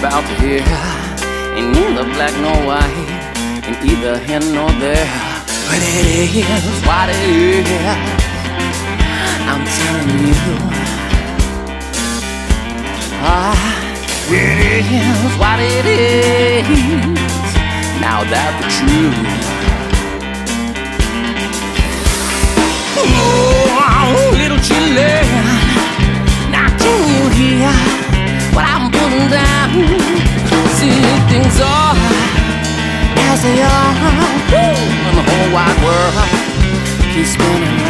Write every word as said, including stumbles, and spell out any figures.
about to hear ain't neither black nor white, ain't either here nor there. But it is what it is, I'm telling you. Ah, it is what it is, now that's the truth. Oh, little chilly, now can you hear what I'm putting down? See, things are as they are, and the whole wide world keeps spinning